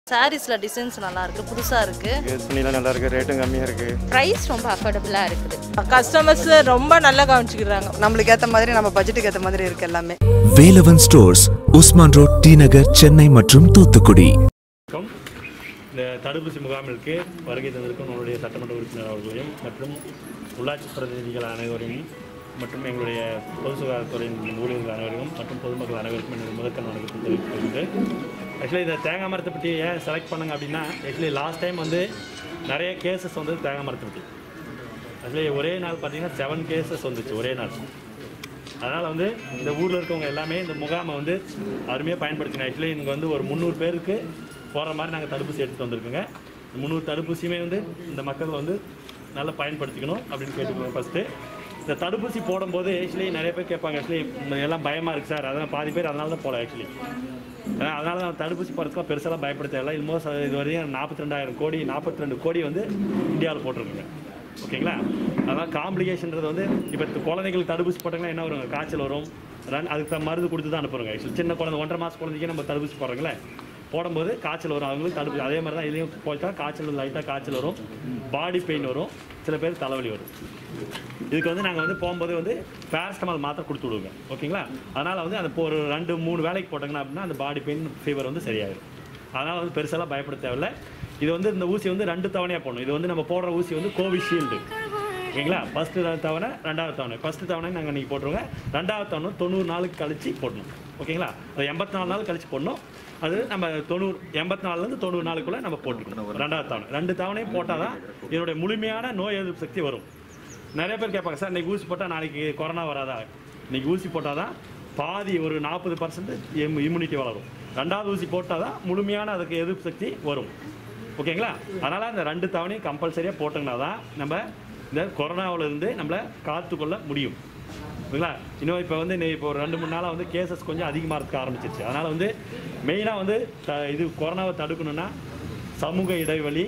சாரீஸ்ல designs நல்லா இருக்கு, புதுசா இருக்கு. துணிலாம் நல்லா இருக்கு, ரேட்டும் கம்மியா இருக்கு. பிரைஸ் ரொம்ப அஃபோர்டபுளா இருக்குது. கஸ்டமர்ஸ் ரொம்ப நல்லா கவனிச்சுக்கிறாங்க. நம்மளுக்கு ஏத்த மாதிரி நம்ம பட்ஜெட்டுக்கு ஏத்த மாதிரி இருக்கு எல்லாமே. Velavan stores, Usman road, T Nagar, Chennai மற்றும் தூத்துக்குடி. இந்த தடுப்பூசி முகாமிற்கு வருகை தந்திருக்கும் நம்மளுடைய சட்டமன்ற உறுப்பினர் அவர்களையும் மற்றும் உள்ளாட்சி பிரதிநிதிகள் அனைவரையும் மற்றும் எங்களுடைய பொது சுகாதாரத்துறையின் ஊழியர்கள் அனைவரையும் மற்றும் பொதுமக்கள் அனைவருக்கும் என்னுடைய முதற்கண் வணக்கத்தை தெரிவித்துக் கொள்கிறேன். ஆக்சுவலி இந்த தேங்காய் மரத்தை பற்றி ஏன் செலக்ட் பண்ணுங்க அப்படின்னா, ஆக்சுவலி லாஸ்ட் டைம் வந்து நிறைய கேசஸ் வந்து தேங்காய் மரத்தை பற்றி ஆக்சுவலி ஒரே நாள் பார்த்தீங்கன்னா 7 கேசஸ் வந்துச்சு ஒரே நாள். அதனால் வந்து இந்த ஊரில் இருக்கவங்க எல்லாமே இந்த முகாமை வந்து அருமையாக பயன்படுத்தினோம். ஆக்சுவலி இங்கே வந்து ஒரு 300 பேருக்கு போகிற மாதிரி நாங்கள் தடுப்பூசி எடுத்துகிட்டு வந்திருக்கோங்க. 300 தடுப்பூசியுமே வந்து இந்த மக்கள் வந்து நல்லா பயன்படுத்திக்கணும் அப்படின்னு கேட்டுக்கோங்க. ஃபஸ்ட்டு இந்த தடுப்பூசி போடும்போது ஆக்சுவலி நிறைய பேர் கேட்பாங்க, ஆக்சுவலி எல்லாம் பயமாக இருக்குது சார், அதனால் பாதி பேர் அதனால தான் போகல. ஆக்சுவலி அதனால தான் தடுப்பூசி போடுறதுக்கு பெருசாலாம் பயப்படுத்த இல்லை. இது வரையும் 42 கோடி வந்து இந்தியாவில் போட்டிருக்குங்க. ஓகேங்களா? அதனால் காம்ப்ளிகேஷன்றது வந்து இப்போ குழந்தைங்களுக்கு தடுப்பூசி போட்டாங்கன்னா என்ன வருங்க, காய்ச்சல் வரும். அதுக்கு மருந்து கொடுத்து தான் அனுப்புகிறோங்க. ஆக்சுவலி சின்ன குழந்தை 1.5 மாதம் குழந்தைக்கே நம்ம தடுப்பூசி போடுறோங்களே, போடும்போது காய்ச்சல் வரும். அவங்களுக்கு தடுப்பூசி அதே மாதிரி தான் இதுலேயும் போயிட்டா காய்ச்சல், லைட்டாக காய்ச்சல் வரும், பாடி பெயின் வரும், சில பேர் தலைவலி வரும். இதுக்கு வந்து நாங்கள் வந்து போகும்போது வந்து பேரஸ்டமால் மாத்திரை கொடுத்து விடுவோங்க. ஓகேங்களா? அதனால் வந்து அந்த ஒரு 2-3 வேலைக்கு போட்டாங்கன்னா அப்படின்னா அந்த பாடி பெயின், ஃபீவர் வந்து சரியாயிடும். அதனால் வந்து பெருசெல்லாம் பயப்பட தேவையில்லை. இது வந்து இந்த ஊசி வந்து 2 தவணையாக போடணும். இது வந்து நம்ம போடுற ஊசி வந்து கோவிஷீல்டு. ஓகேங்களா? ஃபஸ்ட்டு தவணை, 2வது தவணை. ஃபஸ்ட்டு தவணை நாங்கள் இன்றைக்கி போட்டுருவோங்க. 2வது தவணை 90 நாளுக்கு கழிச்சு போடணும். ஓகேங்களா? அது 84 நாள் கழிச்சு போடணும். அது நம்ம 84லேருந்து 90 நாளுக்குள்ளே நம்ம போட்டுக்கணும். 2வது தவணை 2 தவணையும் போட்டால் தான் இதனுடைய முழுமையான நோய் எதிர்ப்பு சக்தி வரும். நிறைய பேர் கேட்பாங்க, சார் இன்றைக்கி ஊசி போட்டால் நாளைக்கு கொரோனா வராதா? இன்றைக்கி ஊசி போட்டால் தான் பாதி ஒரு 40% இம்யூனிட்டி வளரும். 2வது ஊசி போட்டால் தான் முழுமையான அதுக்கு எதிர்ப்பு சக்தி வரும். ஓகேங்களா? அதனால் அந்த 2 தவணையும் கம்பல்சரியாக போட்டோங்கன்னா தான் நம்ம இந்த கொரோனாவிலேருந்து நம்மளை காத்துக்கொள்ள முடியும். ஓகேங்களா? இன்னும் இப்போ வந்து இப்போ ஒரு 2-3 நாளாக வந்து கேசஸ் கொஞ்சம் அதிகமாக இருக்க ஆரம்பிச்சிருச்சு. அதனால் வந்து மெயினாக வந்து இது கொரோனாவை தடுக்கணுன்னா சமூக இடைவெளி,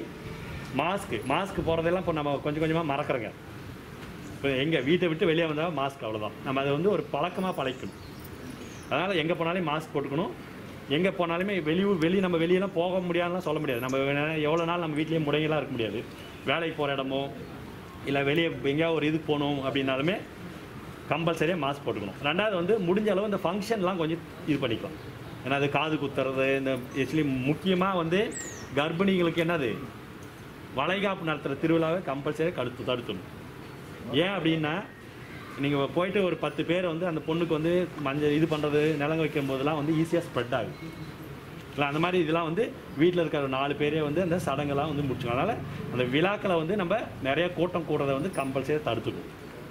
மாஸ்க் போடுறதெல்லாம் இப்போ நம்ம கொஞ்சம் கொஞ்சமாக மறக்கிறோங்க. இப்போ எங்கள் வீட்டை விட்டு வெளியே வந்தால் மாஸ்க், அவ்வளோதான். நம்ம அதை வந்து ஒரு பழக்கமாக பழக்கணும். அதனால் எங்கே போனாலும் மாஸ்க் போட்டுக்கணும். எங்கே போனாலுமே நம்ம வெளியெல்லாம் போக முடியாதுலாம் சொல்ல முடியாது. நம்ம எவ்வளோ நாள் நம்ம வீட்லேயே முடங்கலாம் இருக்க முடியாது. வேலைக்கு போகிற இடமோ இல்லை வெளியே எங்கேயாவது ஒரு இதுக்கு போகணும் அப்படின்னாலுமே கம்பல்சரியாக மாஸ்க் போட்டுக்கணும். 2வது வந்து முடிஞ்ச அளவு இந்த ஃபங்க்ஷன்லாம் கொஞ்சம் இது பண்ணிக்கலாம். ஏன்னா அது காது குத்துறது, இந்த ஆக்சுவலி முக்கியமாக வந்து கர்ப்பிணிகளுக்கு என்னது வளைகாப்பு நடத்துகிற திருவிழாவை கம்பல்சரியாக தடுத்துடணும். ஏன் அப்படின்னா, நீங்கள் போயிட்டு ஒரு 10 பேர் வந்து அந்த பொண்ணுக்கு வந்து மஞ்சள் இது பண்ணுறது, நிலங்க வைக்கும் போதெல்லாம் வந்து ஈஸியாக ஸ்ப்ரெட் ஆகுது. இல்லை அந்த மாதிரி இதெல்லாம் வந்து வீட்டில் இருக்கிற 4 பேரே வந்து அந்த சடங்கெல்லாம் வந்து முடிச்சுக்கணும். அதனால் அந்த விழாக்களை வந்து நம்ம நிறைய கூட்டம் கூடுறதை வந்து கம்பல்சரியாக தடுத்துக்கணும்.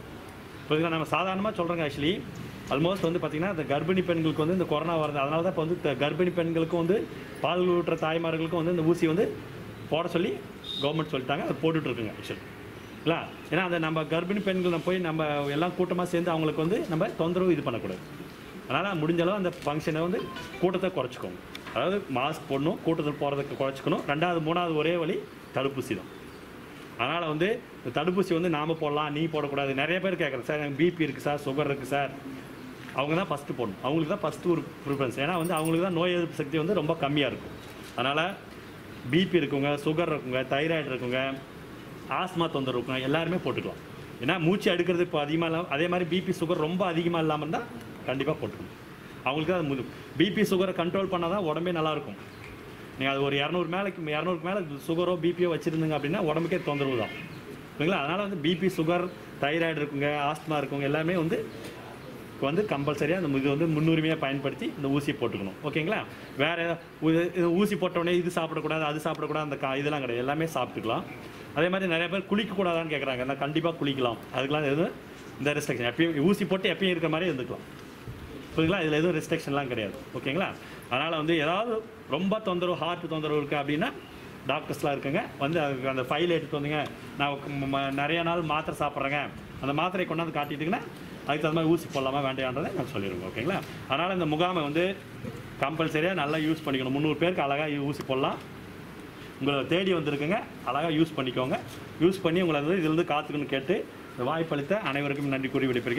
இப்போ நம்ம சாதாரணமாக சொல்கிறோங்க. ஆக்சுவலி ஆல்மோஸ்ட் வந்து பார்த்திங்கன்னா இந்த கர்ப்பிணி பெண்களுக்கு வந்து இந்த கொரோனா வருது. அதனால தான் இப்போ வந்து கர்ப்பிணி பெண்களுக்கும் வந்து பால் ஊட்டுற தாய்மார்களுக்கும் வந்து இந்த ஊசி வந்து போட சொல்லி கவர்மெண்ட் சொல்லிட்டாங்க. அதை போட்டுட்ருக்குங்க ஆக்சுவலி. இல்லை ஏன்னா அந்த நம்ம கர்ப்பிணி பெண்கள் நம்ம போய் நம்ம எல்லாம் கூட்டமாக சேர்ந்து அவங்களுக்கு வந்து நம்ம தொந்தரவு இது பண்ணக்கூடாது. அதனால் முடிஞ்சளவு அந்த ஃபங்க்ஷனை வந்து கூட்டத்தை குறைச்சிக்கோங்க. அதாவது மாஸ்க் போடணும், கூட்டத்தில் போகிறதுக்கு குறைச்சிக்கணும். 2வது 3வது ஒரே வழி தடுப்பூசி தான். அதனால் வந்து இந்த தடுப்பூசி வந்து நாம் போடலாம், நீ போடக்கூடாது. நிறைய பேர் கேட்குறேன், சார் எனக்கு பிபி இருக்குது சார், சுகர் இருக்குது சார். அவங்க தான் ஃபஸ்ட்டு போடணும். அவங்களுக்கு தான் ஃபஸ்ட்டு ஒரு ப்ரிஃபரன்ஸ். ஏன்னா வந்து அவங்களுக்கு தான் நோய் எதிர்ப்பு சக்தி வந்து ரொம்ப கம்மியாக இருக்கும். அதனால் பிபி இருக்குங்க, சுகர் இருக்குங்க, தைராய்டு இருக்குங்க, ஆஸ்மா தொந்தரவு இருக்குங்க, எல்லாருமே போட்டுக்கலாம். ஏன்னா மூச்சு எடுக்கிறது இப்போ அதிகமாக இல்லாமல், அதே மாதிரி பிபி சுகர் ரொம்ப அதிகமாக இல்லாமல் இருந்தால் கண்டிப்பாக போட்டுக்கணும். அவங்களுக்கு தான் பிபி சுகரை கண்ட்ரோல் பண்ணால் தான் உடம்பே நல்லாயிருக்கும். நீங்கள் அது ஒரு 200க்கு மேலே சுகரோ பிபியோ வச்சுருந்துங்க அப்படின்னா உடம்புக்கே தொந்தரவு தான். ஓகேங்களா? அதனால் வந்து பிபி சுகர் தைராய்டு இருக்குங்க, ஆஸ்மா இருக்குங்க, எல்லாமே வந்து கம்பல்சரியாக இந்த இது வந்து முன்னுரிமையாக பயன்படுத்தி இந்த ஊசி போட்டுக்கணும். ஓகேங்களா? வேறு ஊசி போட்டோடனே இது சாப்பிடக்கூடாது, அது சாப்பிடக்கூடாது, அந்த இதெல்லாம் கிடையாது. எல்லாமே சாப்பிட்டுக்கலாம். அதே மாதிரி நிறைய பேர் குளிக்கக்கூடாதான்னு கேட்குறாங்க. நான் கண்டிப்பாக குளிக்கலாம். அதுக்கெலாம் எதுவும் இந்த ரெஸ்ட்ரிக்ஷன், எப்பயும் ஊசி போட்டு எப்பயும் இருக்கிற மாதிரி இருந்துக்கலாம். புரியுங்களா? இதில் எதுவும் ரெஸ்ட்ரிக்ஷன்லாம் கிடையாது. ஓகேங்களா? அதனால் வந்து ஏதாவது ரொம்ப தொந்தரவு, ஹார்ட் தொந்தரவு இருக்குது அப்படின்னா டாக்டர்ஸ்லாம் இருக்குங்க. வந்து அதுக்கு அந்த ஃபைல் எடுத்து வந்தீங்க, நான் நிறைய நாள் மாத்திரை சாப்பிட்றேங்க, அந்த மாத்திரை கொண்டாந்து காட்டிட்டிங்கன்னா அதுக்கு தகுந்த மாதிரி ஊசி போடலாமா வேண்டான்றதை நான் சொல்லிடுவேன். ஓகேங்களா? அதனால் இந்த முகாமை வந்து கம்பல்சரியாக நல்லா யூஸ் பண்ணிக்கணும். 300 பேருக்கு அழகாக ஊசி போடலாம். உங்களை தேடி வந்திருக்குங்க, அழகாக யூஸ் பண்ணிக்கோங்க. யூஸ் பண்ணி உங்களை வந்து இதிலிருந்து காத்துக்கணும்னு கேட்டு வாய்ப்பளித்த அனைவருக்கும் நன்றி கூறி விடைபெறுகிறேன்.